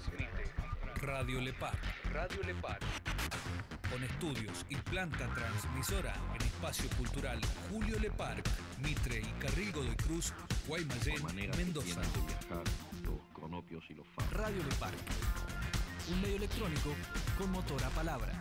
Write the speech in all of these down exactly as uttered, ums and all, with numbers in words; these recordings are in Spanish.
Transmite Radio Lepar. Radio Lepar. Con estudios y planta transmisora en Espacio Cultural Julio Lepar, Mitre y Carril Godoy Cruz, Guaymallén, Mendoza. Los cronopios y los faros. Radio Lepar, un medio electrónico con motor a palabra.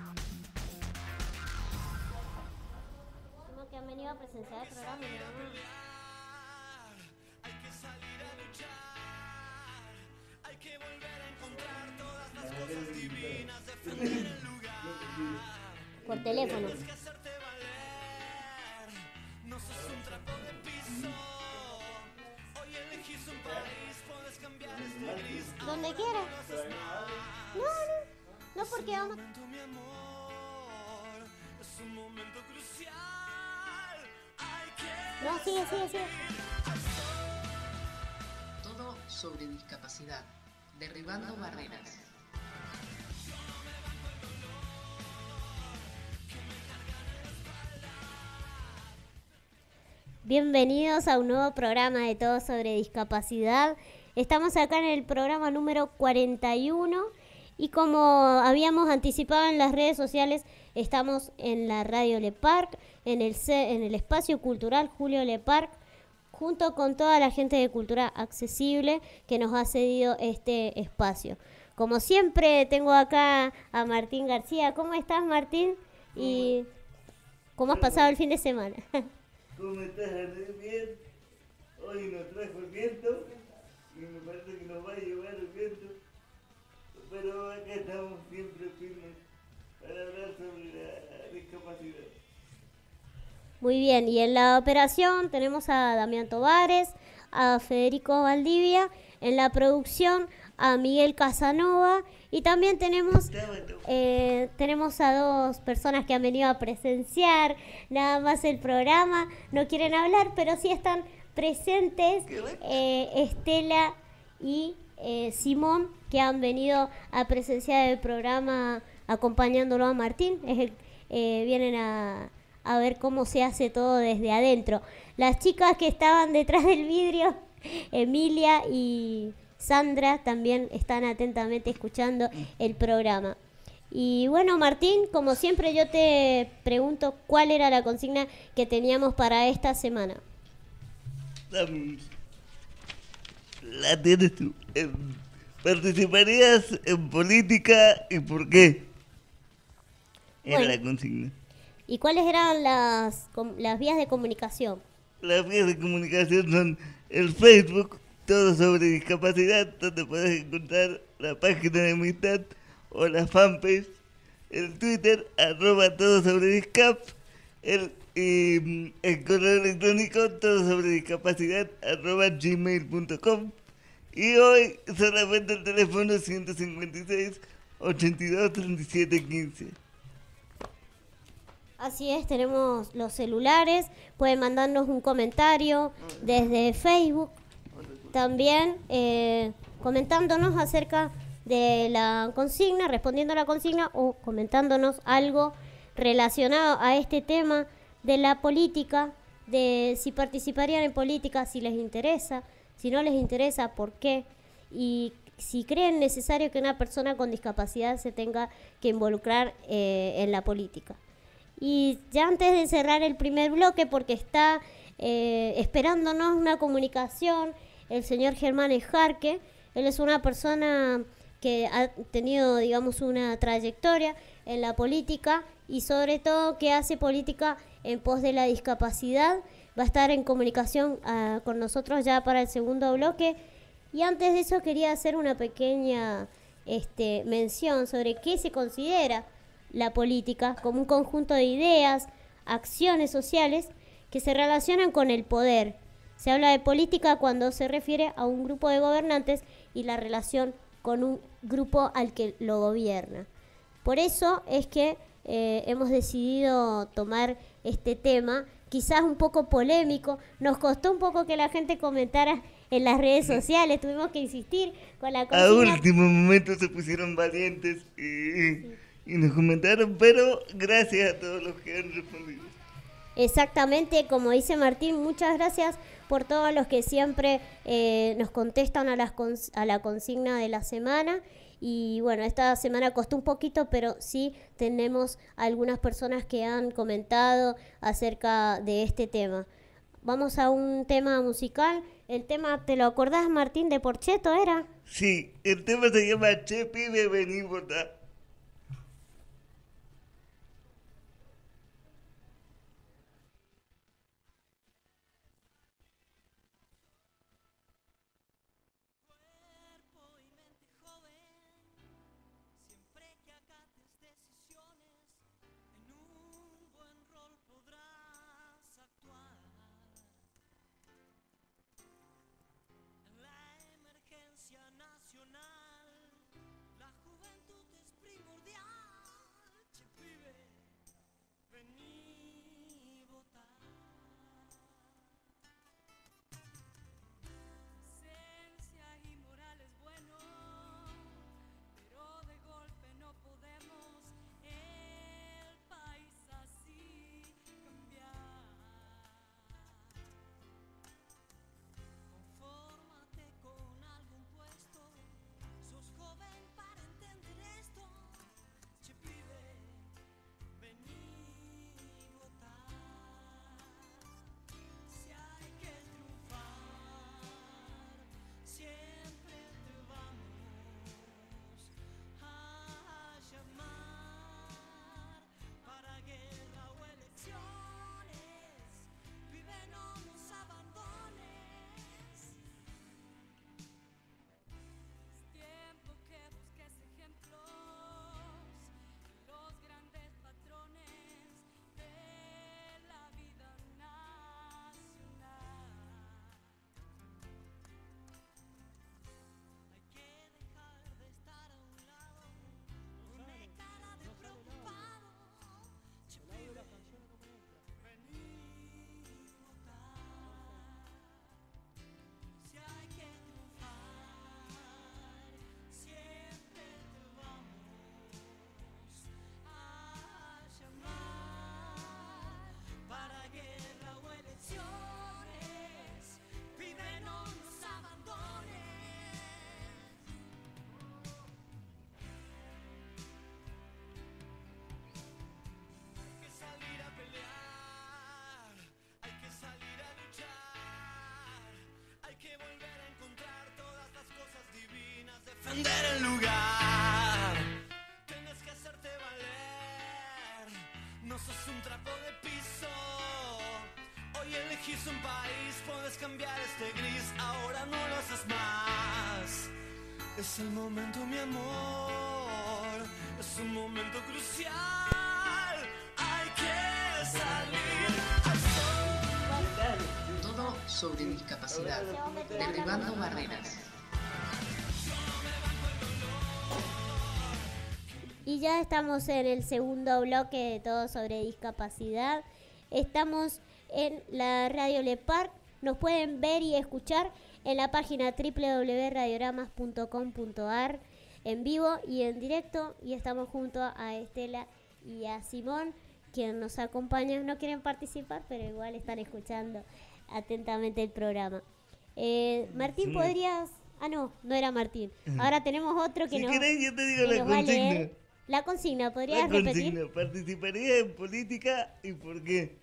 Como que han venido a presenciar el programa, ¿no? Hay que salir a luchar, hay que volver a encontrar todas las cosas divinas, defender el lugar. Por teléfono. Tienes que hacerte valer, no sos un trapo de piso. Hoy elegís un país, puedes cambiar este gris. Donde quieras. No, no, no porque vamos. Es un momento, mi amor, es un momento crucial. Hay que No, sigue, sigue, sigue. Todo sobre discapacidad, derribando barreras. Bienvenidos a un nuevo programa de Todo sobre Discapacidad. Estamos acá en el programa número cuarenta y uno y como habíamos anticipado en las redes sociales, estamos en la Radio Lepar, en el, C- en el Espacio Cultural Julio Lepar, junto con toda la gente de Cultura Accesible que nos ha cedido este espacio. Como siempre, tengo acá a Martín García. ¿Cómo estás, Martín? ¿Y cómo has pasado el fin de semana? ¿Cómo estás, Andrés? Bien. Hoy nos trajo el viento y me parece que nos va a llevar el viento. Pero acá estamos siempre firmes para hablar sobre la discapacidad. Muy bien, y en la operación tenemos a Damián Tovares, a Federico Valdivia, en la producción a Miguel Casanova y también tenemos, eh, tenemos a dos personas que han venido a presenciar nada más el programa, no quieren hablar, pero sí están presentes eh, Estela y eh, Simón, que han venido a presenciar el programa acompañándolo a Martín. Es el, eh, vienen a... a ver cómo se hace todo desde adentro. Las chicas que estaban detrás del vidrio, Emilia y Sandra, también están atentamente escuchando el programa. Y bueno, Martín, como siempre yo te pregunto cuál era la consigna que teníamos para esta semana. Vamos. La tienes tú. Eh, ¿Participarías en política y por qué? Era Bueno. la consigna. ¿Y cuáles eran las, com- las vías de comunicación? Las vías de comunicación son el Facebook, Todo sobre Discapacidad, donde puedes encontrar la página de amistad o la fanpage, el Twitter, arroba Todo sobre Discap, el, y, el correo electrónico Todo sobre Discapacidad, arroba gmail punto com, y hoy solamente el teléfono ciento cincuenta y seis, ochenta y dos, treinta y siete, quince. Así es, tenemos los celulares, pueden mandarnos un comentario desde Facebook, también eh, comentándonos acerca de la consigna, respondiendo a la consigna o comentándonos algo relacionado a este tema de la política, de si participarían en política, si les interesa, si no les interesa, por qué, y si creen necesario que una persona con discapacidad se tenga que involucrar eh, en la política. Y ya antes de cerrar el primer bloque, porque está eh, esperándonos una comunicación, el señor Germán Ejarque. Él es una persona que ha tenido, digamos, una trayectoria en la política y sobre todo que hace política en pos de la discapacidad. Va a estar en comunicación uh, con nosotros ya para el segundo bloque. Y antes de eso quería hacer una pequeña este, mención sobre qué se considera la política como un conjunto de ideas, acciones sociales que se relacionan con el poder. Se habla de política cuando se refiere a un grupo de gobernantes y la relación con un grupo al que lo gobierna. Por eso es que eh, hemos decidido tomar este tema, quizás un poco polémico. Nos costó un poco que la gente comentara en las redes sociales, tuvimos que insistir con la consigna. A último momento se pusieron valientes y... Sí. Y nos comentaron, pero gracias a todos los que han respondido. Exactamente, como dice Martín, muchas gracias por todos los que siempre eh, nos contestan a, las cons- a la consigna de la semana Y bueno, esta semana costó un poquito, pero sí tenemos algunas personas que han comentado acerca de este tema. Vamos a un tema musical. El tema, ¿te lo acordás, Martín, de Porcheto era? Sí, el tema se llama Che Pibe, vení votá. Cuerpo y mente joven, siempre que acates decisiones, en un buen rol podrás actuar. En la emergencia nacional, la juventud es primordial. Che pibe, vení votar. Esencia y moral es bueno, pero de golpe no podemos el país así cambiar. Confórmate con algún puesto, sos joven para entender esto. Che pibe, vení votar. Si hay que triunfar, siempre te vamos a llamar para guerra o elecciones. Vive, no nos abandones. Es tiempo que busques ejemplos en los grandes patrones de la vida nacional. Hay que dejar de estar a un lado con una cara de preocupado. Che pibe, vení votar. Si hay que triunfar, siempre te vamos a llamar para guerra o elecciones. Pibe, no nos abandones. Hay que salir a pelear, hay que salir a luchar, hay que volver a encontrar todas las cosas divinas, defender el lugar. Tienes que hacerte valer, no sos un trapo de piso. Hoy elegís un país, puedes cambiar este gris, ahora no lo haces más. Es el momento, mi amor, es un momento crucial. Hay que salir al sol. Todo sobre discapacidad, derribando barreras. Y ya estamos en el segundo bloque de Todo sobre Discapacidad. Estamos en la Radio Le Parc. Nos pueden ver y escuchar en la página doble u doble u doble u punto radiogramas punto com punto a r en vivo y en directo. Y estamos junto a Estela y a Simón, quien nos acompaña. No quieren participar, pero igual están escuchando atentamente el programa. Eh, Martín, Sí. ¿podrías...? Ah, no, no era Martín. Ahora tenemos otro que Si nos, querés, yo te digo que la nos va a consigna. leer. La consigna, La ¿podrías repetir? consigna. ¿Participaría en política y por qué?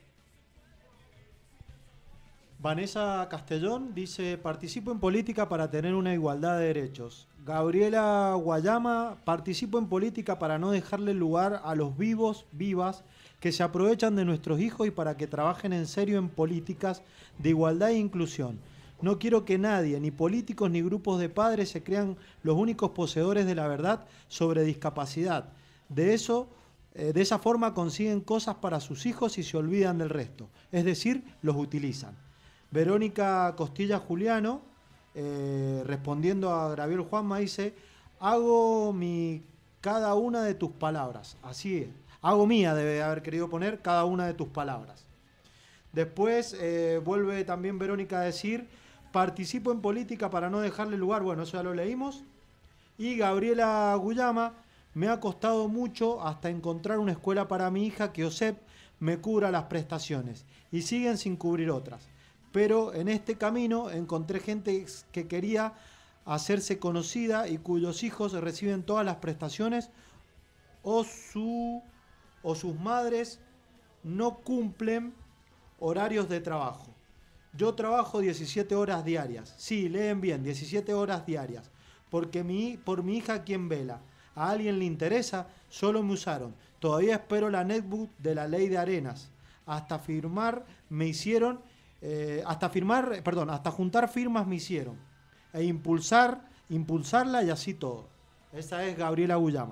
Vanessa Castellón dice, participo en política para tener una igualdad de derechos. Gabriela Guayama, participo en política para no dejarle lugar a los vivos, vivas, que se aprovechan de nuestros hijos y para que trabajen en serio en políticas de igualdad e inclusión. No quiero que nadie, ni políticos ni grupos de padres, se crean los únicos poseedores de la verdad sobre discapacidad. De eso, eh, de esa forma consiguen cosas para sus hijos y se olvidan del resto. Es decir, los utilizan. Verónica Costilla Juliano, eh, respondiendo a Gabriel Juanma, dice, hago mi cada una de tus palabras. Así es. Hago mía, debe haber querido poner cada una de tus palabras. Después eh, vuelve también Verónica a decir, participo en política para no dejarle lugar. Bueno, eso ya lo leímos. Y Gabriela Guyama, me ha costado mucho hasta encontrar una escuela para mi hija que O S E P me cubra las prestaciones. Y siguen sin cubrir otras. Pero en este camino encontré gente que quería hacerse conocida y cuyos hijos reciben todas las prestaciones o, su, o sus madres no cumplen horarios de trabajo. Yo trabajo diecisiete horas diarias. Sí, leen bien, diecisiete horas diarias. Porque mi, por mi hija, ¿quién vela? ¿A alguien le interesa? Solo me usaron. Todavía espero la netbook de la ley de arenas. Hasta firmar me hicieron, eh, hasta firmar, perdón, hasta juntar firmas me hicieron. E impulsar, impulsarla y así todo. Esa es Gabriela Guyama.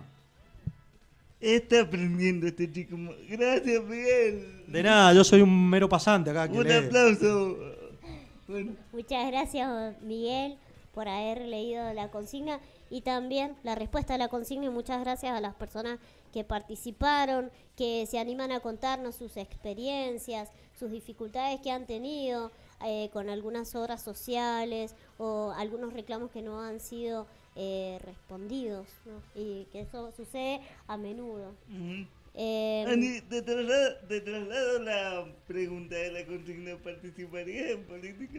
Está aprendiendo este chico. Gracias, Miguel. De nada, yo soy un mero pasante acá. Que Un lee. aplauso. Bueno. Muchas gracias, Miguel, por haber leído la consigna y también la respuesta a la consigna. Y muchas gracias a las personas que participaron, que se animan a contarnos sus experiencias, sus dificultades que han tenido eh, con algunas obras sociales o algunos reclamos que no han sido eh, respondidos, ¿no? Y que eso sucede a menudo. Uh-huh. Eh, Ani, te traslado, te traslado la pregunta de la consigna: ¿participarías en política?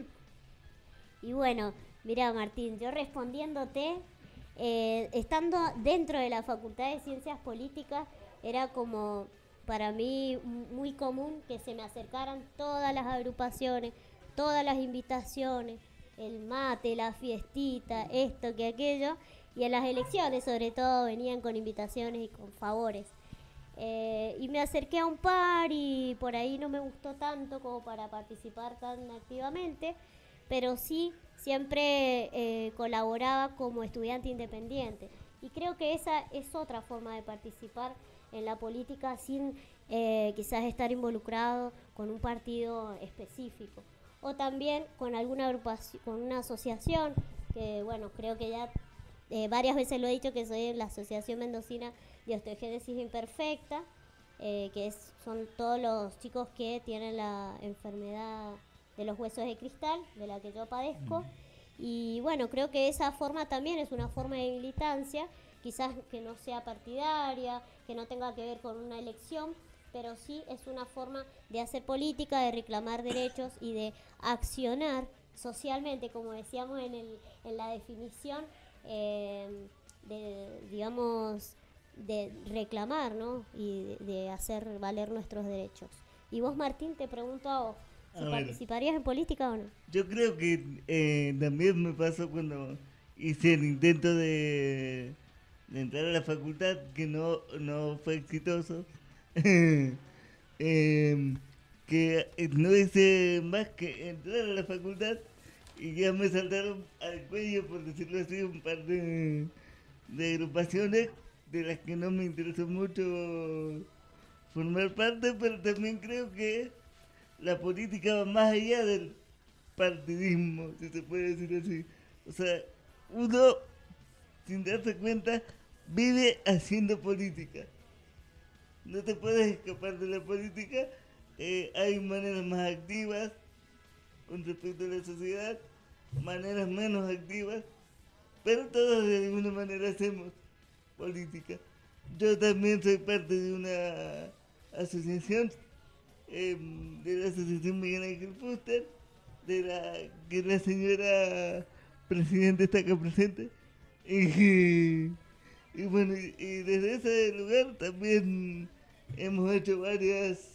Y bueno, mira, Martín, yo respondiéndote, eh, estando dentro de la Facultad de Ciencias Políticas, era como para mí muy común que se me acercaran todas las agrupaciones, todas las invitaciones, el mate, la fiestita, esto que aquello, y en las elecciones sobre todo venían con invitaciones y con favores. Eh, y me acerqué a un par y por ahí no me gustó tanto como para participar tan activamente, pero sí siempre eh, colaboraba como estudiante independiente. Y creo que esa es otra forma de participar en la política sin eh, quizás estar involucrado con un partido específico. O también con alguna agrupación, con una asociación, que bueno, creo que ya eh, varias veces lo he dicho, que soy en la Asociación Mendocina de Osteogénesis Imperfecta, eh, que es, son todos los chicos que tienen la enfermedad de los huesos de cristal, de la que yo padezco. Y bueno, creo que esa forma también es una forma de militancia, quizás que no sea partidaria, que no tenga que ver con una elección, pero sí es una forma de hacer política, de reclamar derechos y de accionar socialmente, como decíamos en, el, en la definición, eh, de, digamos, de reclamar, ¿no? Y de, de hacer valer nuestros derechos. Y vos, Martín, te pregunto a vos, ¿si A participarías ver. en política o no? Yo creo que eh, también me pasó cuando hice el intento de, de entrar a la facultad, que no, no fue exitoso. eh, que no hice más que entrar a la facultad y ya me saltaron al cuello, por decirlo así, un par de, de agrupaciones de las que no me interesó mucho formar parte, pero también creo que la política va más allá del partidismo, si se puede decir así. O sea, uno, sin darse cuenta, vive haciendo política. No te puedes escapar de la política. Eh, hay maneras más activas con respecto a la sociedad, maneras menos activas, pero todos de alguna manera hacemos política. Yo también soy parte de una asociación, eh, de la asociación Miguel Ángel Fuster, de la que la señora presidenta está acá presente. Y, y bueno, y, y desde ese lugar también hemos hecho varias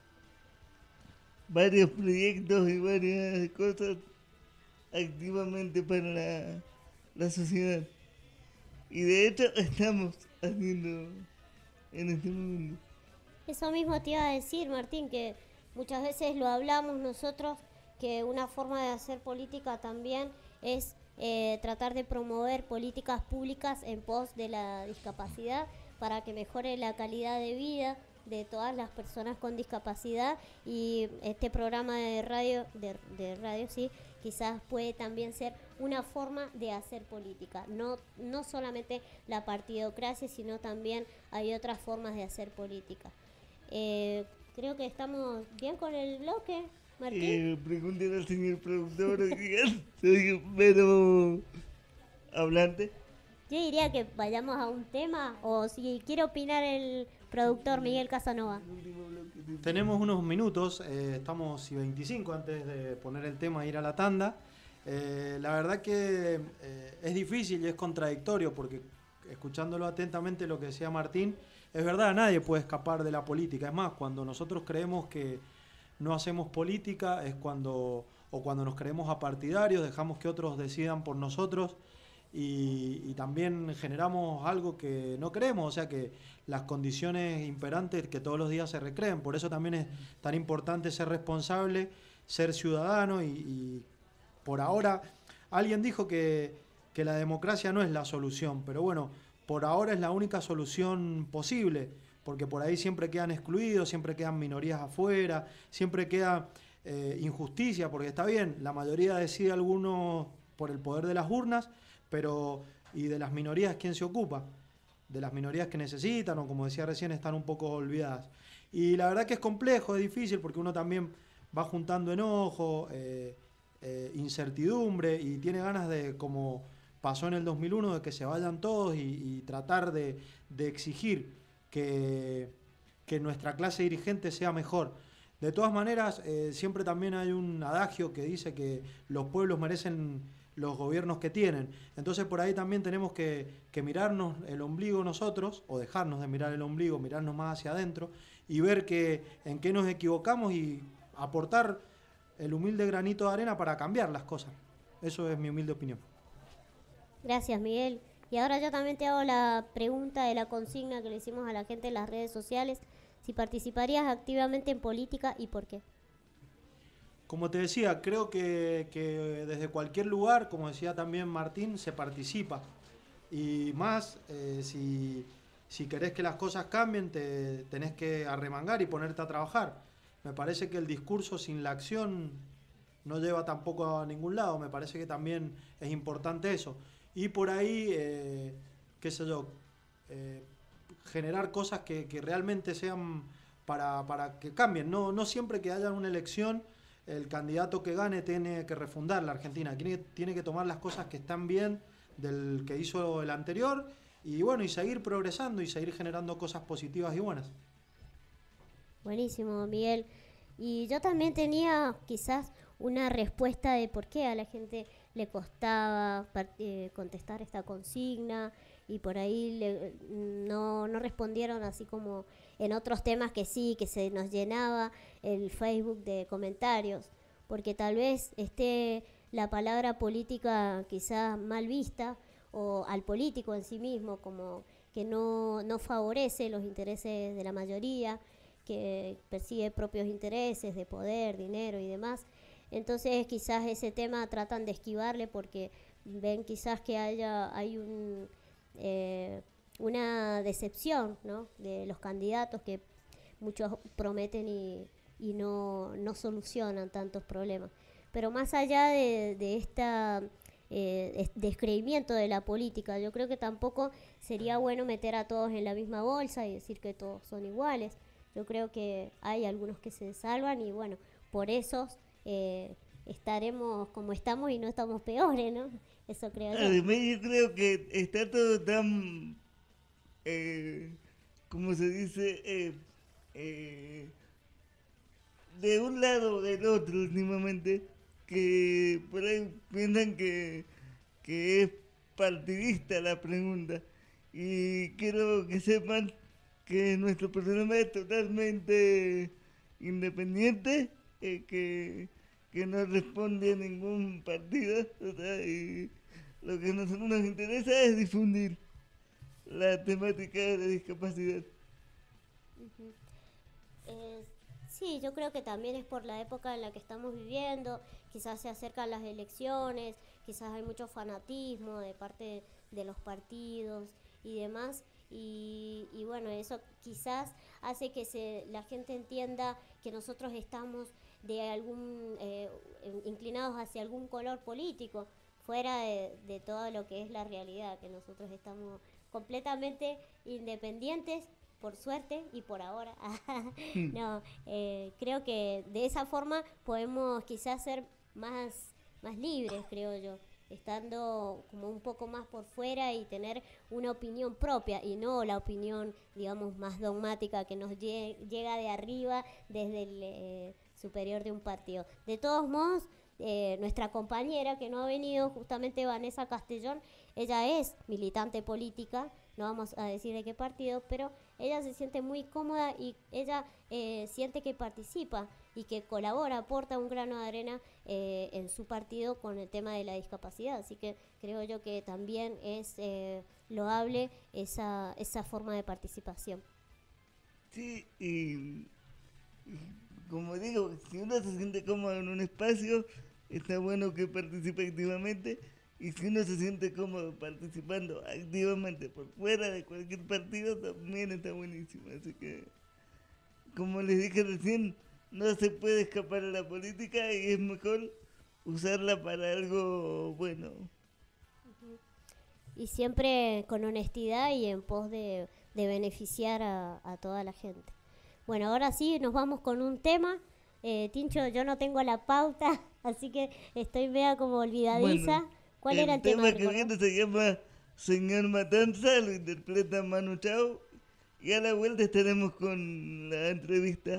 varios proyectos y varias cosas activamente para la, la sociedad. Y de hecho estamos haciendo en este momento. Eso mismo te iba a decir, Martín, que muchas veces lo hablamos nosotros, que una forma de hacer política también es eh, tratar de promover políticas públicas en pos de la discapacidad para que mejore la calidad de vida de todas las personas con discapacidad, y este programa de radio, de, de radio sí, quizás puede también ser una forma de hacer política. No, no solamente la partidocracia, sino también hay otras formas de hacer política. Eh, creo que estamos bien con el bloque, Martín. Eh, pregúntale al señor productor, oigan, soy un mero hablante. Yo diría que vayamos a un tema, o si quiere opinar el productor Miguel Casanova. Tenemos unos minutos, eh, estamos y veinticinco antes de poner el tema e ir a la tanda. Eh, la verdad que eh, es difícil y es contradictorio porque escuchándolo atentamente lo que decía Martín, es verdad, nadie puede escapar de la política. Es más, cuando nosotros creemos que no hacemos política es cuando, o cuando nos creemos apartidarios, dejamos que otros decidan por nosotros y, y también generamos algo que no queremos, o sea que las condiciones imperantes que todos los días se recreen. Por eso también es tan importante ser responsable, ser ciudadano y, y por ahora, alguien dijo que, que la democracia no es la solución, pero bueno, por ahora es la única solución posible, porque por ahí siempre quedan excluidos, siempre quedan minorías afuera, siempre queda eh, injusticia, porque está bien, la mayoría decide algunos por el poder de las urnas, pero ¿y de las minorías quién se ocupa? De las minorías que necesitan, o como decía recién, están un poco olvidadas. Y la verdad que es complejo, es difícil, porque uno también va juntando enojo, eh, Eh, incertidumbre y tiene ganas de, como pasó en el dos mil uno, de que se vayan todos y, y tratar de, de exigir que, que nuestra clase dirigente sea mejor. De todas maneras, eh, siempre también hay un adagio que dice que los pueblos merecen los gobiernos que tienen. Entonces por ahí también tenemos que, que mirarnos el ombligo nosotros, o dejarnos de mirar el ombligo, mirarnos más hacia adentro y ver que, en qué nos equivocamos y aportar el humilde granito de arena para cambiar las cosas. Eso es mi humilde opinión. Gracias, Miguel. Y ahora yo también te hago la pregunta de la consigna que le hicimos a la gente en las redes sociales. Si participarías activamente en política y por qué. Como te decía, creo que, que desde cualquier lugar, como decía también Martín, se participa. Y más, eh, si, si querés que las cosas cambien, te tenés que arremangar y ponerte a trabajar. Me parece que el discurso sin la acción no lleva tampoco a ningún lado. Me parece que también es importante eso. Y por ahí, eh, qué sé yo, eh, generar cosas que, que realmente sean para, para que cambien. No, no siempre que haya una elección, el candidato que gane tiene que refundar la Argentina. Tiene, tiene que tomar las cosas que están bien del que hizo el anterior y bueno, y seguir progresando y seguir generando cosas positivas y buenas. Buenísimo, Miguel. Y yo también tenía quizás una respuesta de por qué a la gente le costaba eh, contestar esta consigna y por ahí le, no, no respondieron así como en otros temas que sí, que se nos llenaba el Facebook de comentarios, porque tal vez esté la palabra política quizás mal vista o al político en sí mismo como que no, no favorece los intereses de la mayoría, que persigue propios intereses de poder, dinero y demás. Entonces quizás ese tema tratan de esquivarle porque ven quizás que haya hay un, eh, una decepción, ¿no?, de los candidatos que muchos prometen y, y no, no solucionan tantos problemas. Pero más allá de, de esta eh, descreimiento de la política, yo creo que tampoco sería bueno meter a todos en la misma bolsa y decir que todos son iguales. Yo creo que hay algunos que se salvan y bueno, por eso eh, estaremos como estamos y no estamos peores, ¿no? Eso creo yo. Además yo creo que está todo tan, eh, como se dice, eh, eh, de un lado o del otro últimamente, que por ahí piensan que, que es partidista la pregunta. Y quiero que sepan que nuestro programa es totalmente independiente, eh, que, que no responde a ningún partido, o sea, y lo que a nosotros nos interesa es difundir la temática de la discapacidad. Uh-huh. eh, sí, yo creo que también es por la época en la que estamos viviendo, quizás se acercan las elecciones, quizás hay mucho fanatismo de parte de los partidos y demás. Y, y bueno, eso quizás hace que se, la gente entienda que nosotros estamos de algún eh, inclinados hacia algún color político, fuera de, de todo lo que es la realidad, que nosotros estamos completamente independientes, por suerte y por ahora. No, eh, creo que de esa forma podemos quizás ser más, más libres, creo yo, estando como un poco más por fuera y tener una opinión propia y no la opinión, digamos, más dogmática que nos lle- llega de arriba desde el, eh, superior de un partido. De todos modos, eh, nuestra compañera que no ha venido, justamente Vanessa Castellón, ella es militante política, no vamos a decir de qué partido, pero ella se siente muy cómoda y ella eh, siente que participa y que colabora, aporta un grano de arena eh, en su partido con el tema de la discapacidad. Así que creo yo que también es eh, loable esa, esa forma de participación. Sí, y como digo, si uno se siente cómodo en un espacio, está bueno que participe activamente. Y si uno se siente cómodo participando activamente por fuera de cualquier partido, también está buenísimo. Así que, como les dije recién, no se puede escapar a la política y es mejor usarla para algo bueno. Y siempre con honestidad y en pos de, de beneficiar a, a toda la gente. Bueno, ahora sí, nos vamos con un tema. Eh, Tincho, yo no tengo la pauta, así que estoy media como olvidadiza. Bueno, ¿Cuál era el tema? El tema que viene se llama Señor Matanza, lo interpreta Manu Chao. Y a la vuelta estaremos con la entrevista.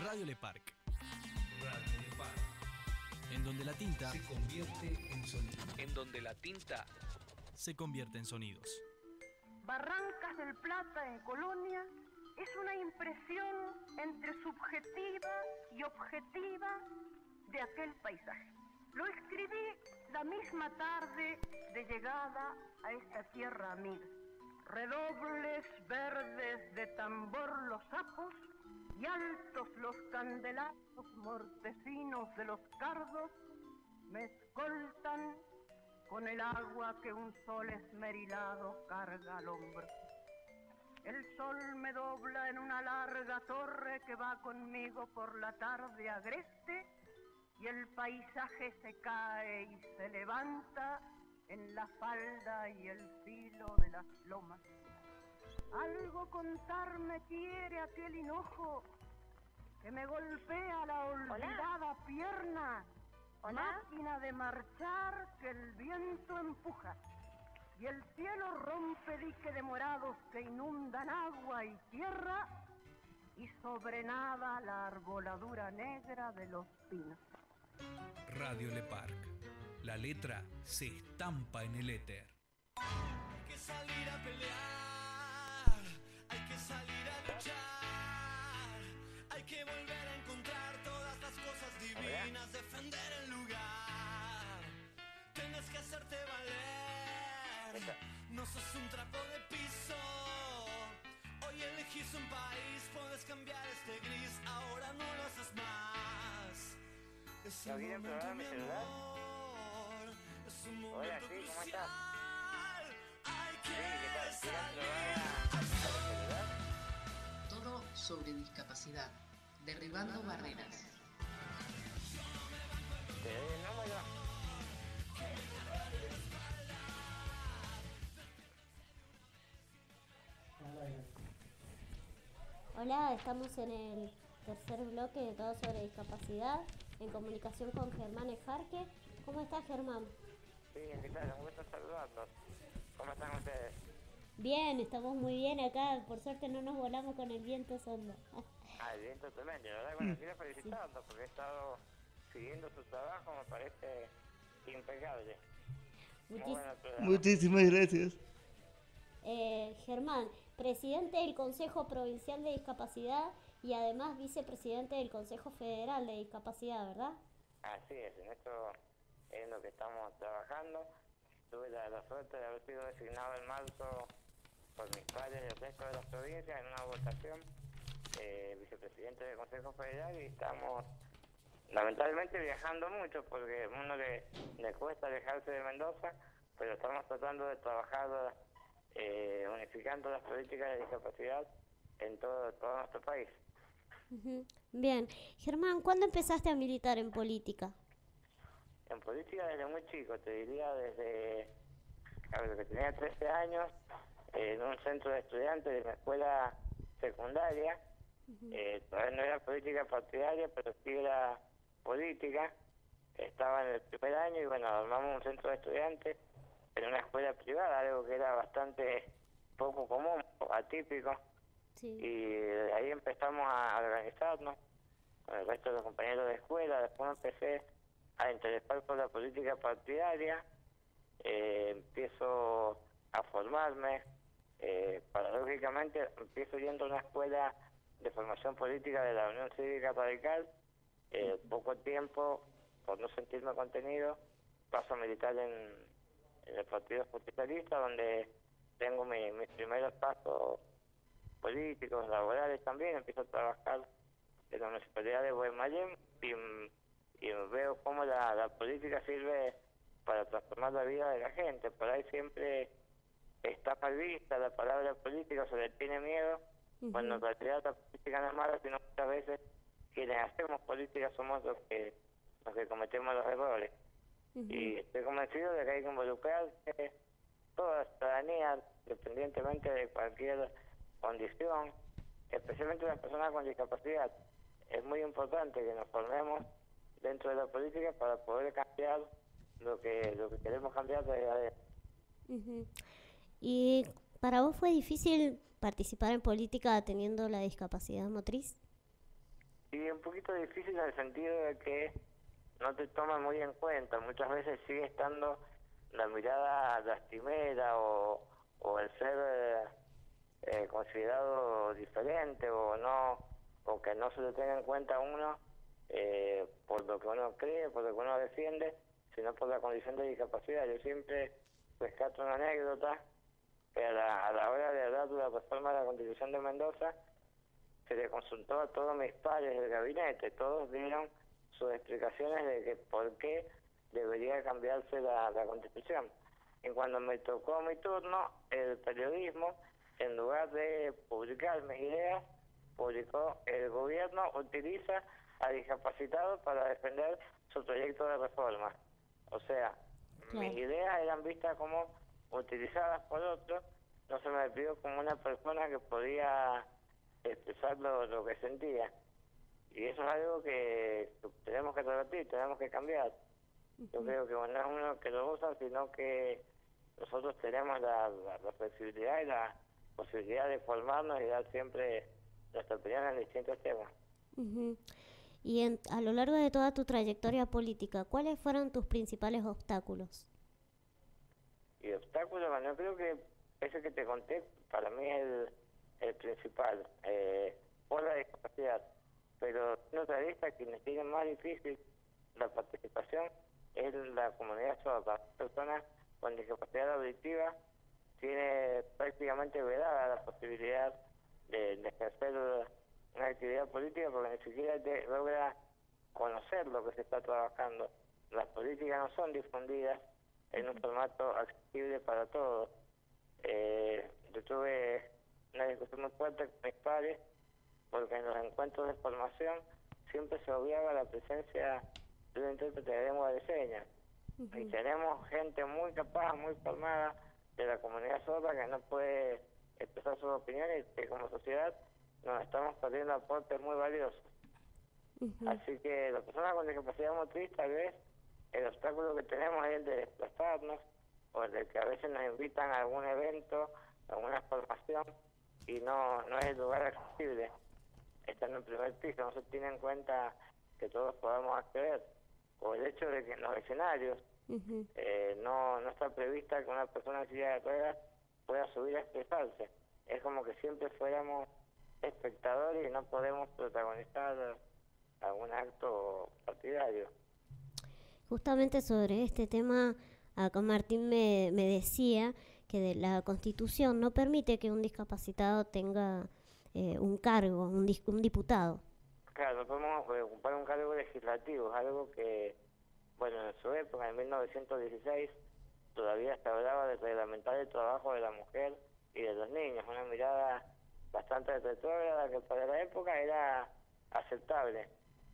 Radio Le Parc. Radio Le Parc. En donde la tinta se convierte en sonido. En donde la tinta se convierte en sonidos. Barrancas del Plata en Colonia es una impresión entre subjetiva y objetiva de aquel paisaje. Lo escribí la misma tarde de llegada a esta tierra amiga. Redobles verdes de tambor los sapos y altos los candelabros mortecinos de los cardos me escoltan con el agua que un sol esmerilado carga al hombro. El sol me dobla en una larga torre que va conmigo por la tarde agreste y el paisaje se cae y se levanta en la falda y el filo de las lomas. Algo contarme quiere aquel hinojo que me golpea la olvidada Hola. pierna, Hola. máquina de marchar que el viento empuja. Y el cielo rompe dique de morados que inundan agua y tierra y sobre nada la arboladura negra de los pinos. Radio Le Parc. La letra se estampa en el éter. Hay que salir a pelear, hay que salir a luchar, hay que volver a encontrar todas las cosas divinas, defender el lugar. Tienes que hacerte valer, no sos un trapo de piso. Hoy elegís un país, puedes cambiar este gris, ahora no lo haces más. Es el momento, mi amor, es un momento crucial. Hay que salir al sol. Todo sobre discapacidad, derribando barreras. Hola, estamos en el tercer bloque de Todo sobre Discapacidad, en comunicación con Germán Ejarque. ¿Cómo estás, Germán? Sí, ¿qué tal? Un gusto saludarlos. ¿Cómo están ustedes? Bien, estamos muy bien acá. Por suerte no nos volamos con el viento sonda. Ah, el viento tremendo. La verdad, bueno, quiero felicitarlos porque he estado siguiendo su trabajo, me parece impecable. Muchis- Muchísimas gracias. Eh, Germán, presidente del Consejo Provincial de Discapacidad y además vicepresidente del Consejo Federal de Discapacidad, ¿verdad? Así es, en esto es lo que estamos trabajando. Tuve la, la suerte de haber sido designado en marzo por mis padres del resto de las provincias en una votación, eh, vicepresidente del Consejo Federal, y estamos lamentablemente viajando mucho porque a uno le, le cuesta alejarse de Mendoza, pero estamos tratando de trabajar eh, unificando las políticas de discapacidad en todo, todo nuestro país. Uh-huh. Bien. Germán, ¿cuándo empezaste a militar en política? En política desde muy chico, te diría desde a ver, que tenía trece años, eh, en un centro de estudiantes de una escuela secundaria. Uh-huh. eh, todavía no era política partidaria, pero sí era política. Estaba en el primer año y bueno, armamos un centro de estudiantes en una escuela privada, algo que era bastante poco común, atípico. Sí. Y de ahí empezamos a organizarnos con el resto de los compañeros de escuela. Después empecé a interesar por la política partidaria, eh, empiezo a formarme, eh, paradójicamente empiezo yendo a una escuela de formación política de la Unión Cívica Radical. Eh, poco tiempo, por no sentirme contenido, paso a militar en, en el Partido Justicialista, donde tengo mi, mis primeros pasos políticos, laborales también. Empiezo a trabajar en la Municipalidad de Guaymallén y, y veo cómo la, la política sirve para transformar la vida de la gente. Por ahí siempre está mal vista la palabra política, se le tiene miedo, uh-huh. cuando en realidad la política no es mala, sino muchas veces quienes hacemos política somos los que los que cometemos los errores. Uh-huh. Y estoy convencido de que hay que involucrarse toda la ciudadanía, independientemente de cualquier condición, especialmente las personas con discapacidad. Es muy importante que nos formemos dentro de la política para poder cambiar lo que lo que queremos cambiar desde adentro. Uh-huh. ¿Y para vos fue difícil participar en política teniendo la discapacidad motriz? Y un poquito difícil en el sentido de que no te toman muy en cuenta. Muchas veces sigue estando la mirada lastimera o, o el ser eh, eh, considerado diferente o no, o que no se le tenga en cuenta a uno eh, por lo que uno cree, por lo que uno defiende, sino por la condición de discapacidad. Yo siempre rescato una anécdota que a la, a la hora de hablar de la reforma de la Constitución de Mendoza se le consultó a todos mis pares del gabinete, todos dieron sus explicaciones de que por qué debería cambiarse la, la Constitución. Y cuando me tocó mi turno, el periodismo, en lugar de publicar mis ideas, publicó: el gobierno utiliza a discapacitados para defender su proyecto de reforma. O sea, Claro. mis ideas eran vistas como utilizadas por otros, no se me pidió como una persona que podía expresar lo, lo que sentía. Y eso es algo que tenemos que revertir, tenemos que cambiar. Yo creo que bueno, no es uno que lo usa, sino que nosotros tenemos la, la, la flexibilidad y la posibilidad de formarnos y dar siempre nuestra opinión en distintos temas. Ujú. Y en- a lo largo de toda tu trayectoria política, ¿cuáles fueron tus principales obstáculos? Y obstáculos, bueno, yo creo que ese que te conté para mí es el, el principal, eh, por la discapacidad. Pero siendo realista, quienes tienen más difícil la participación es la comunidad sorda. Personas con discapacidad auditiva tiene prácticamente vedada la posibilidad de, de ejercer una actividad política porque ni siquiera te logra conocer lo que se está trabajando. Las políticas no son difundidas en un formato accesible para todos. Eh, yo tuve una discusión muy fuerte con mis padres porque en los encuentros de formación siempre se obviaba la presencia de un intérprete de lengua de señas. Y tenemos gente muy capaz, muy formada de la comunidad sorda que no puede expresar sus opiniones y que como sociedad nos estamos perdiendo aportes muy valiosos. Así que las personas con discapacidad motriz, tal vez el obstáculo que tenemos es el de desplazarnos o el de que a veces nos invitan a algún evento, a alguna formación y no, no es el lugar accesible. Están en el primer piso, no se tiene en cuenta que todos podamos acceder. O el hecho de que en los escenarios eh, no, no está prevista que una persona en silla de ruedas pueda subir a expresarse. Es como que siempre fuéramos espectadores y no podemos protagonizar algún acto partidario. Justamente sobre este tema, acá Martín me, me decía que de la Constitución no permite que un discapacitado tenga eh, un cargo, un, dis- un diputado. Claro, no podemos eh, ocupar un cargo legislativo, es algo que, bueno, en su época, en mil novecientos dieciséis, todavía se hablaba de reglamentar el trabajo de la mujer y de los niños, una mirada bastante retrógrada que para la época era aceptable.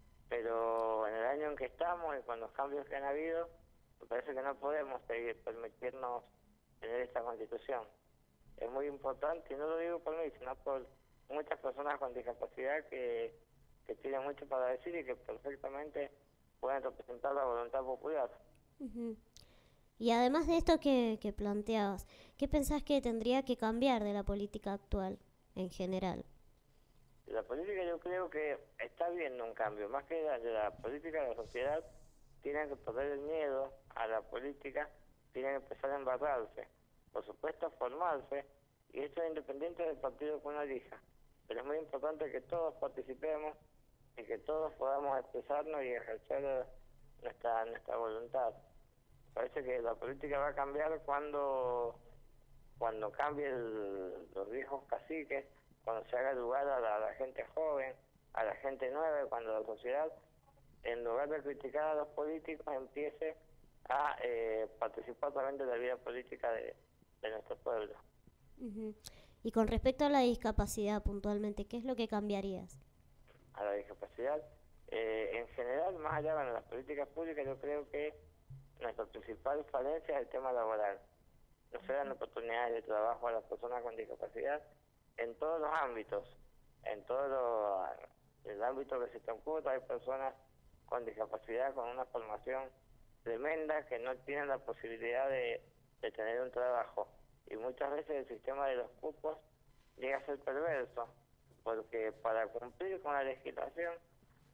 Pero en el año en que estamos y con los cambios que han habido, me parece que no podemos seguir permitirnos tener esta Constitución. Es muy importante, y no lo digo por mí, sino por muchas personas con discapacidad que, que tienen mucho para decir y que perfectamente pueden representar la voluntad popular. Ujú. Y además de esto que, que planteabas, ¿qué pensás que tendría que cambiar de la política actual en general? La política yo creo que está viendo un cambio, más que la, de la política de la sociedad, tienen que perder el miedo a la política, tienen que empezar a embarrarse, por supuesto formarse, y esto es independiente del partido que uno elija, pero es muy importante que todos participemos y que todos podamos expresarnos y ejercer nuestra, nuestra voluntad. Parece que la política va a cambiar cuando, cuando cambien los viejos caciques, cuando se haga lugar a la, a la gente joven, a la gente nueva, cuando la sociedad, en lugar de criticar a los políticos, empiece a eh, participar también de la vida política de, de nuestro pueblo. Ujú. Y con respecto a la discapacidad puntualmente, ¿qué es lo que cambiarías? A la discapacidad, eh, en general, más allá de las políticas públicas, yo creo que nuestra principal falencia es el tema laboral. No se dan oportunidades de trabajo a las personas con discapacidad en todos los ámbitos, en todo lo, el ámbito que se te ocurra. Hay personas con discapacidad con una formación tremenda que no tienen la posibilidad de, de tener un trabajo, y muchas veces el sistema de los cupos llega a ser perverso, porque para cumplir con la legislación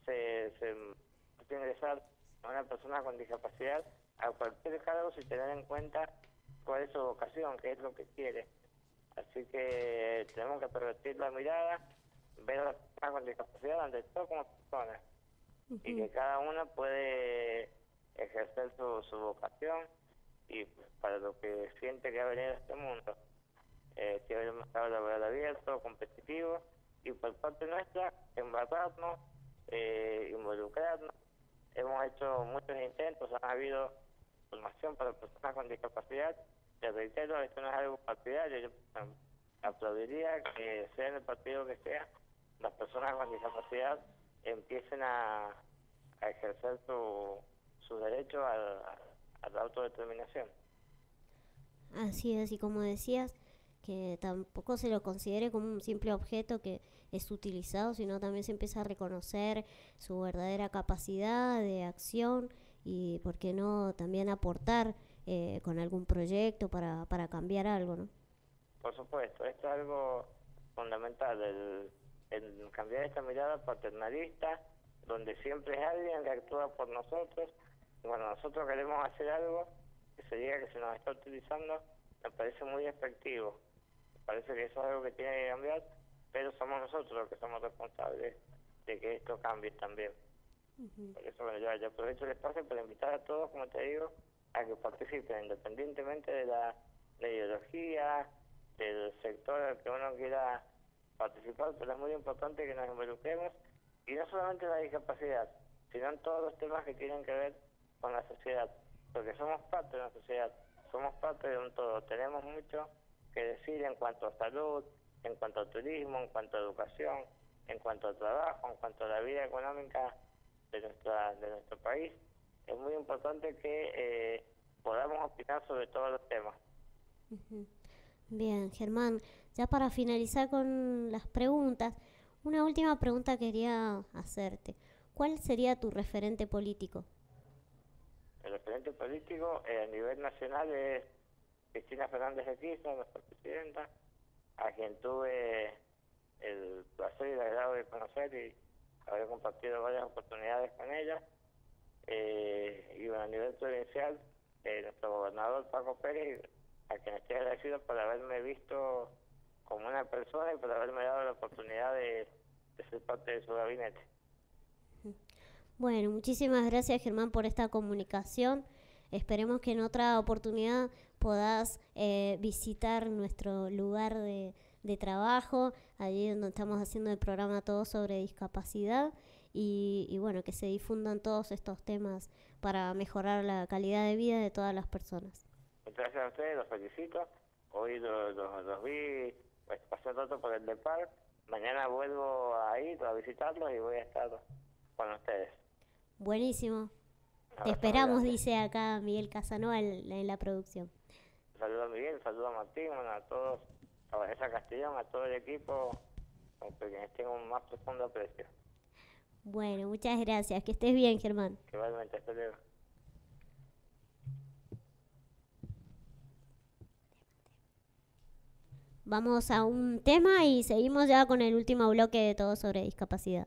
se, se puede ingresar a una persona con discapacidad a cualquier cargo sin tener en cuenta cuál es su vocación, qué es lo que quiere. Así que tenemos que pervertir la mirada, ver a las personas con discapacidad ante todo como personas, uh-huh. y que cada uno puede ejercer su, su vocación y pues, para lo que siente que va a venir a este mundo. Eh, que hay un mercado laboral abierto, competitivo, y por parte nuestra, embarrarnos, eh, involucrarnos. Hemos hecho muchos intentos, ha habido formación para personas con discapacidad. Te reitero, esto no es algo partidario. Yo um, aplaudiría que sea en el partido que sea, las personas con discapacidad empiecen a, a ejercer su, su derecho a, a, a la autodeterminación. Así es, y como decías, que tampoco se lo considere como un simple objeto que es utilizado, sino también se empieza a reconocer su verdadera capacidad de acción y, ¿por qué no?, también aportar eh, con algún proyecto para, para cambiar algo, ¿no? Por supuesto, esto es algo fundamental, el, el cambiar esta mirada paternalista, donde siempre es alguien que actúa por nosotros, y cuando nosotros queremos hacer algo, que se diga que se nos está utilizando, me parece muy efectivo. Me parece que eso es algo que tiene que cambiar, pero somos nosotros los que somos responsables de que esto cambie también. Uh-huh. Por eso, bueno, yo, yo aprovecho el espacio para invitar a todos, como te digo, a que participen, independientemente de la, la ideología, del sector al que uno quiera participar, pero es muy importante que nos involucremos, y no solamente en la discapacidad, sino en todos los temas que tienen que ver con la sociedad, porque somos parte de la sociedad, somos parte de un todo, tenemos mucho que decir en cuanto a salud, en cuanto a turismo, en cuanto a educación, en cuanto a trabajo, en cuanto a la vida económica de nuestra de nuestro país. Es muy importante que eh, podamos opinar sobre todos los temas. Uh-huh. Bien, Germán, ya para finalizar con las preguntas, una última pregunta quería hacerte. ¿Cuál sería tu referente político? El referente político eh, a nivel nacional es Cristina Fernández de Kirchner, nuestra presidenta, a quien tuve el placer y el agrado de conocer y haber compartido varias oportunidades con ella. Eh, y bueno, a nivel provincial, eh, nuestro gobernador Paco Pérez, a quien estoy agradecido por haberme visto como una persona y por haberme dado la oportunidad de, de ser parte de su gabinete. Bueno, muchísimas gracias, Germán, por esta comunicación. Esperemos que en otra oportunidad puedas eh, visitar nuestro lugar de, de trabajo, allí donde estamos haciendo el programa Todo sobre Discapacidad, y, y bueno, que se difundan todos estos temas para mejorar la calidad de vida de todas las personas. Muchas gracias a ustedes, los felicito. Hoy los, los, los vi, pues, pasé rato por el D E P A R. Mañana vuelvo a ir a visitarlos y voy a estar con ustedes. Buenísimo. Te esperamos, dice acá Miguel Casanova en, en la producción. Saludos a Miguel, saludos a Martín, bueno, a todos, a Vanessa Castellón, a todo el equipo, con quienes tengo un más profundo aprecio. Bueno, muchas gracias. Que estés bien, Germán. Igualmente, hasta luego. Vamos a un tema y seguimos ya con el último bloque de Todo sobre Discapacidad.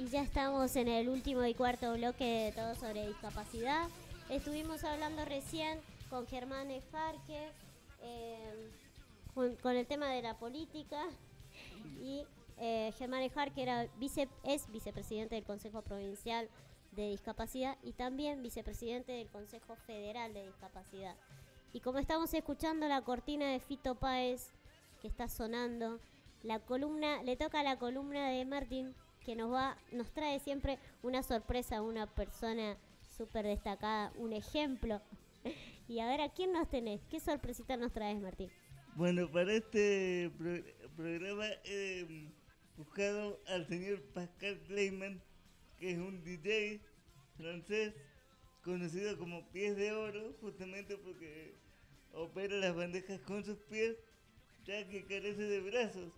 ya estamos en el último y cuarto bloque de Todo sobre Discapacidad. Estuvimos hablando recién con Germán Ejarque, eh, con, con el tema de la política, y eh, Germán Ejarque era vice, es vicepresidente del Consejo Provincial de Discapacidad y también vicepresidente del Consejo Federal de Discapacidad. Y como estamos escuchando la cortina de Fito Páez que está sonando, la columna, le toca la columna de Martín, que nos va, nos trae siempre una sorpresa, una persona súper destacada, un ejemplo. Y a ver, ¿a quién nos tenés? ¿Qué sorpresita nos traes, Martín? Bueno, para este pro- programa he buscado al señor Pascal Kleiman, que es un D J francés conocido como Pies de Oro, justamente porque opera las bandejas con sus pies, ya que carece de brazos.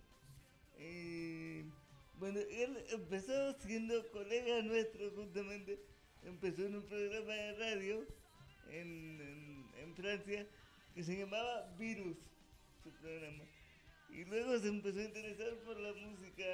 Y bueno, él empezó siendo colega nuestro, justamente. Empezó en un programa de radio en, en, en Francia que se llamaba Virus, su programa. Y luego se empezó a interesar por la música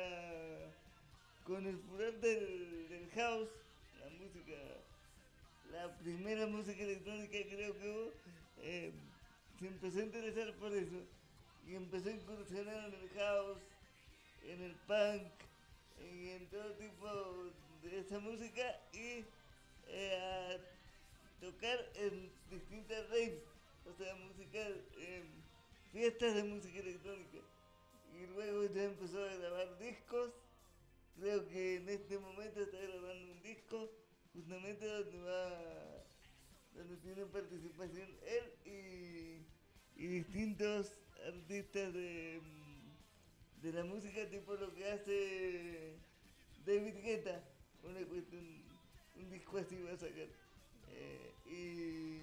con el furor del, del house, la música, la primera música electrónica creo que hubo. Eh, se empezó a interesar por eso y empezó a incursionar en el house, en el punk y en todo tipo de esa música y eh, a tocar en distintas raves, o sea, música, eh, fiestas de música electrónica. Y luego ya empezó a grabar discos. Creo que en este momento está grabando un disco justamente donde va, donde tiene participación él y, y distintos artistas de, de la música, tipo lo que hace David Guetta, una cuestión, un disco así va a sacar. Eh, y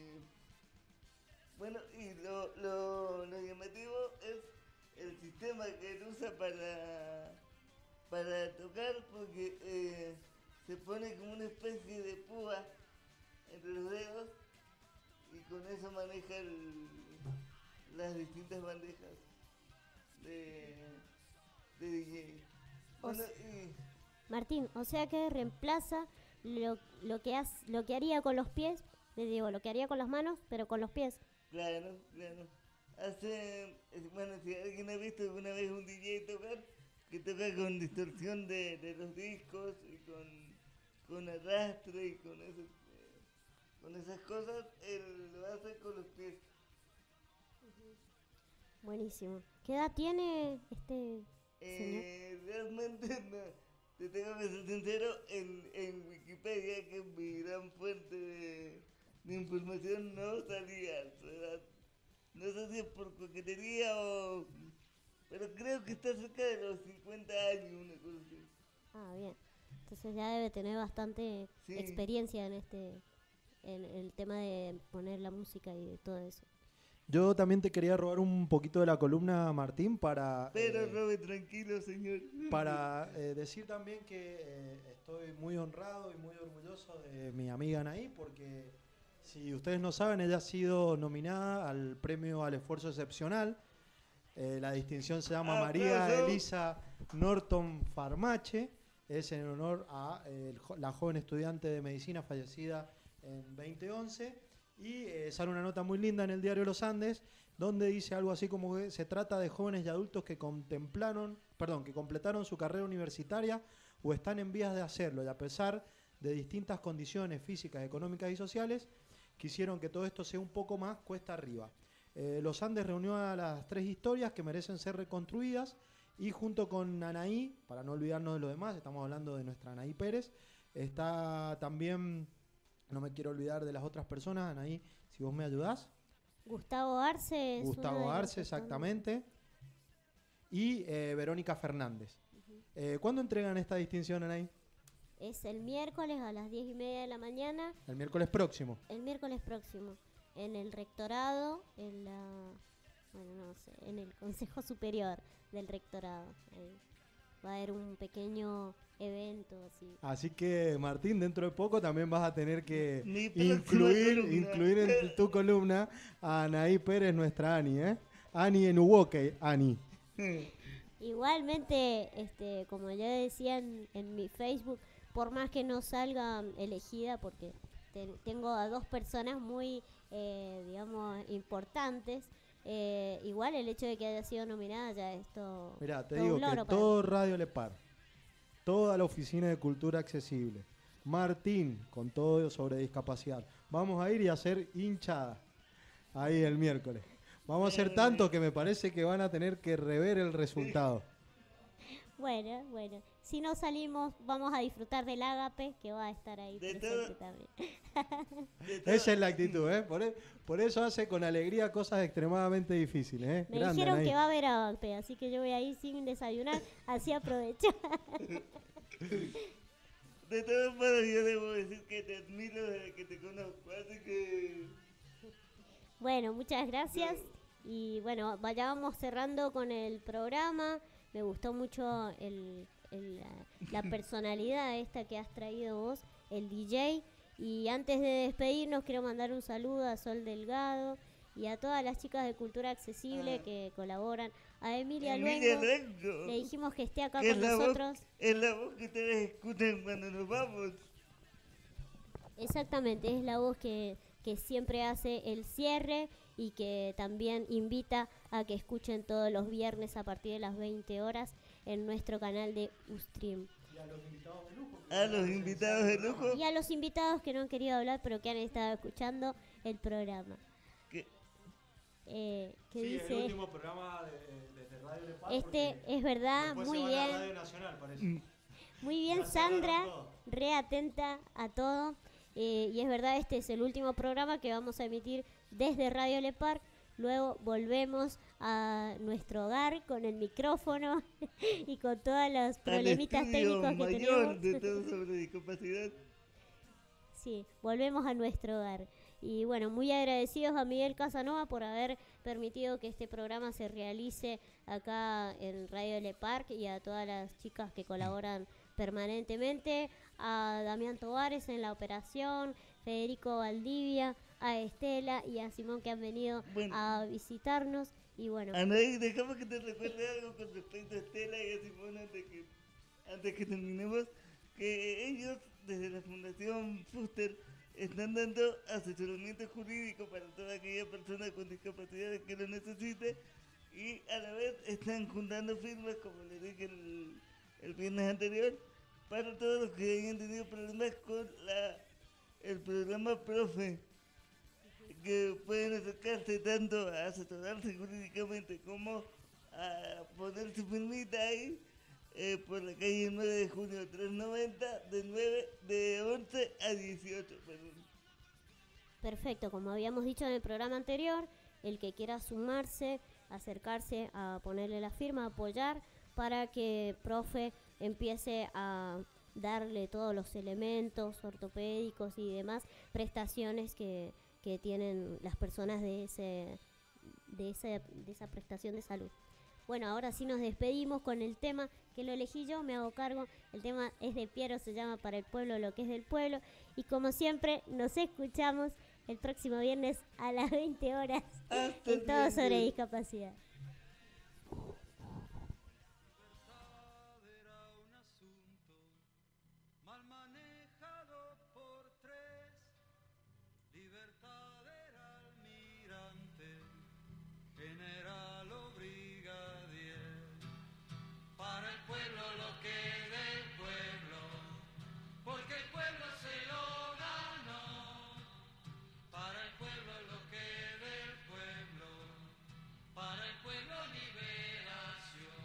bueno, y lo, lo, lo llamativo es el sistema que él usa para, para tocar, porque eh, se pone como una especie de púa entre los dedos y con eso maneja el, las distintas bandejas de, de D J. Bueno, y Martín, o sea que reemplaza lo, lo que has, lo que haría con los pies, le digo, lo que haría con las manos, pero con los pies. Claro, claro. Hace, bueno, si alguien ha visto alguna vez un D J tocar, que toca con distorsión de, de los discos y con, con arrastre y con, ese, eh, con esas cosas, él lo hace con los pies. Buenísimo. ¿Qué edad tiene este Eh, realmente no, te tengo que ser sincero, en, en Wikipedia, que es mi gran fuente de, de información, no salía su edad. No sé si es por coquetería o... pero creo que está cerca de los cincuenta años, una cosa así. Ah, bien. Entonces ya debe tener bastante Sí. experiencia en este, en el tema de poner la música y de todo eso. Yo también te quería robar un poquito de la columna, Martín, para... Pero eh, robe tranquilo, señor. Para eh, decir también que eh, estoy muy honrado y muy orgulloso de mi amiga Anaí, porque si ustedes no saben, ella ha sido nominada al premio al esfuerzo excepcional. Eh, la distinción se llama María ¡Aplausos! Elisa Norton Farmache. Es en honor a eh, el jo- la joven estudiante de medicina fallecida en veinte once. Y eh, sale una nota muy linda en el diario Los Andes, donde dice algo así como que se trata de jóvenes y adultos que contemplaron, perdón, que completaron su carrera universitaria o están en vías de hacerlo, y a pesar de distintas condiciones físicas, económicas y sociales, quisieron que todo esto sea un poco más cuesta arriba. Eh, Los Andes reunió a las tres historias que merecen ser reconstruidas, y junto con Anaí, para no olvidarnos de lo demás, estamos hablando de nuestra Anaí Pérez, está también... No me quiero olvidar de las otras personas, Anaí, si vos me ayudás. Gustavo Arce. Es uno de Gustavo los Arce, que están- exactamente. Y eh, Verónica Fernández. Eh, ¿Cuándo entregan esta distinción, Anaí? Es el miércoles a las diez y media de la mañana. El miércoles próximo. El miércoles próximo. En el rectorado, en la... Bueno, no sé, en el Consejo Superior del Rectorado. Ahí va a haber un pequeño evento así. Así que, Martín, dentro de poco también vas a tener que Mi próxima incluir, columna. incluir en tu columna a Anaí Pérez, nuestra Ani, ¿eh? Ani en Uwoke, Ani. Igualmente, este, como ya decía en, en mi Facebook, por más que no salga elegida, porque te- tengo a dos personas muy, eh, digamos, importantes, eh, igual el hecho de que haya sido nominada ya es todo, Mirá, te todo digo un que logro para todo Radio Lepar, toda la Oficina de Cultura Accesible, Martín, con todo sobre discapacidad, vamos a ir y hacer hinchada ahí el miércoles. Vamos a hacer tanto que me parece que van a tener que rever el resultado. Bueno, bueno. Si no salimos, vamos a disfrutar del ágape, que va a estar ahí De presente todo- también. Esa es la actitud, ¿eh? Por, e- por eso hace con alegría cosas extremadamente difíciles, ¿eh? Me Grande, dijeron Anaí. que va a haber ágape, así que yo voy a ir sin desayunar, así aprovecho. De todas formas, yo debo decir que te admiro desde que te conozco, así que... Bueno, muchas gracias. Y bueno, vayamos cerrando con el programa. Me gustó mucho el, el, la, la personalidad esta que has traído vos, el D J. Y antes de despedirnos, quiero mandar un saludo a Sol Delgado y a todas las chicas de Cultura Accesible Ah. que colaboran. A Emilia, Emilia Luengo, Luengo. le dijimos que esté acá Que es con la voz- nosotros. Es la voz que ustedes escuchan cuando nos vamos. Exactamente, es la voz que, que siempre hace el cierre y que también invita a que escuchen todos los viernes a partir de las veinte horas en nuestro canal de Ustream. A los invitados de lujo. Y a los invitados que no han querido hablar pero que han estado escuchando el programa. ¿Qué? Eh, que Sí, dice, el último programa de, desde Radio Lepar. este porque es verdad, después muy se van a bien. Radio Nacional, parece. Muy bien, Ya cerraron Sandra, todo. re atenta a todo. Eh, y es verdad, este es el último programa que vamos a emitir desde Radio Lepar. Luego volvemos a nuestro hogar con el micrófono y con todos los Al problemitas estudio técnicos que mayor tenemos. de todo sobre discapacidad. Sí, volvemos a nuestro hogar. Y bueno, muy agradecidos a Miguel Casanova por haber permitido que este programa se realice acá en Radio Le Parc y a todas las chicas que colaboran permanentemente, a Damián Tovares en la operación, Federico Valdivia, a Estela y a Simón que han venido Bueno. a visitarnos. Y bueno, Anaí, dejamos que te recuerde algo con respecto a Estela y a Simón antes que, antes que terminemos. Que ellos, desde la Fundación Fuster, están dando asesoramiento jurídico para toda aquella persona con discapacidad que lo necesite y a la vez están juntando firmas, como les dije el, el viernes anterior, para todos los que hayan tenido problemas con la, el programa Profe, que pueden acercarse tanto a asesorarse jurídicamente como a poner su firmita ahí. Eh, por la calle nueve de junio trescientos noventa de nueve de once a dieciocho, perdón. perfecto, como habíamos dicho en el programa anterior, el que quiera sumarse, acercarse a ponerle la firma, apoyar para que Profe empiece a darle todos los elementos ortopédicos y demás prestaciones que, que tienen las personas de ese de esa, de esa prestación de salud. Bueno, ahora sí nos despedimos con el tema que lo elegí yo, me hago cargo. El tema es de Piero, se llama Para el Pueblo lo que es del pueblo. Y como siempre, nos escuchamos el próximo viernes a las veinte horas Hasta en Todo sobre luego. Discapacidad. Era un asunto mal manejado por tres. Libertad era almirante, general o brigadier. Para el pueblo lo que del pueblo, porque el pueblo se lo ganó. Para el pueblo lo que del pueblo, para el pueblo liberación.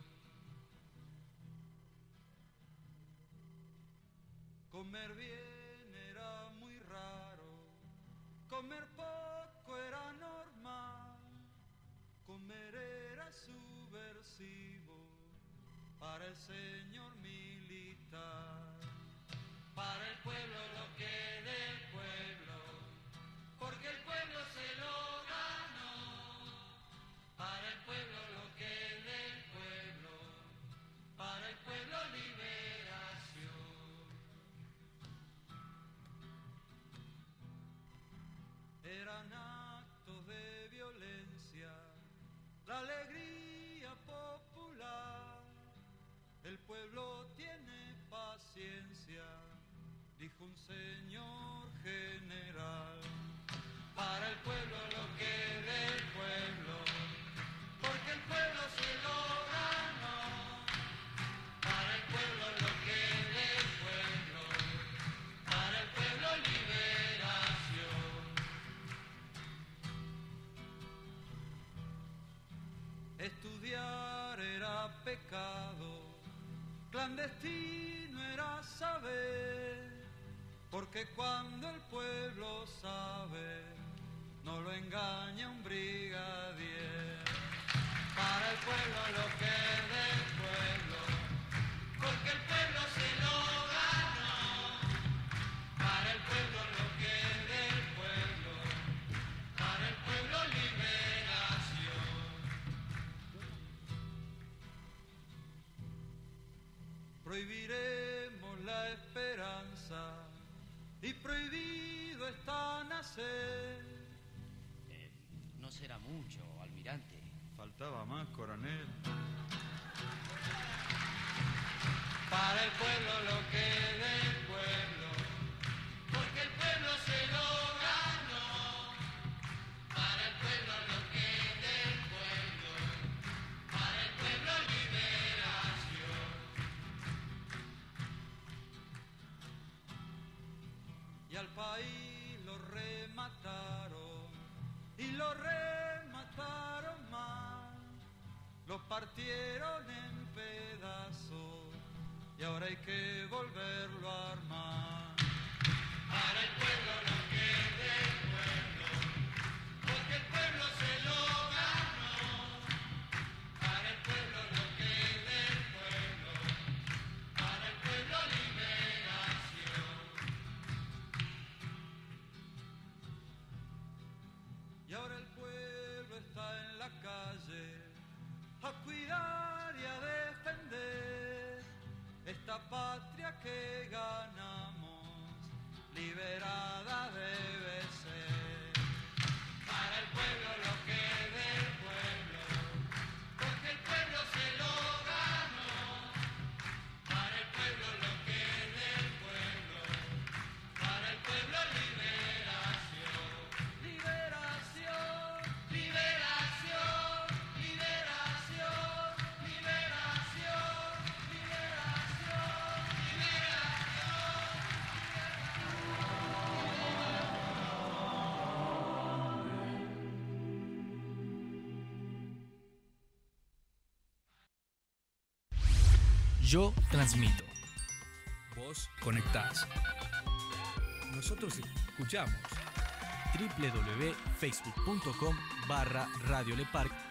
Comer bien era muy raro, comer poco era normal, comer era subversivo para el señor militar. Para el pueblo lo que del pueblo, porque el pueblo se lo ganó. Para el pueblo lo que del pueblo, para el pueblo liberación. Eran actos de violencia, la alegría popular. El pueblo tiene paciencia dijo un señor general, para el pueblo lo que del pueblo, porque el pueblo se lo ganó, para el pueblo lo que del pueblo, para el pueblo liberación. Estudiar era pecado, clandestino era saber, porque cuando el pueblo sabe, no lo engaña un brigadier. Para el pueblo lo que es del pueblo, porque el pueblo se lo ganó. Para el pueblo lo que es del pueblo, para el pueblo liberación. Prohibiremos la esperanza y prohibido está nacer. Eh, no será mucho, almirante. Faltaba más, coronel. Para el pueblo lo que es del pueblo, porque el pueblo se lo ganó. Para el pueblo lo que es del pueblo, para el pueblo liberación. Y al país lo remataron, y lo remataron más, lo partieron en pedazos, y ahora hay que volverlo a armar. Para el pueblo lo que es del pueblo, porque el pueblo se lo ganó. Para el pueblo lo que es del pueblo, para el pueblo liberación. Y ahora el pueblo está en la calle a cuidar y a defender esta patria que ganamos, liberada debe ser. Para el pueblo lo que es del pueblo, porque el pueblo se lo ganó. Para el pueblo lo que es del pueblo, para el pueblo liberación. Liberación, liberación, liberación, liberación, liberación, Yo transmito. Vos conectás. Nosotros escuchamos. w w w punto facebook punto com barra Radio Le Parc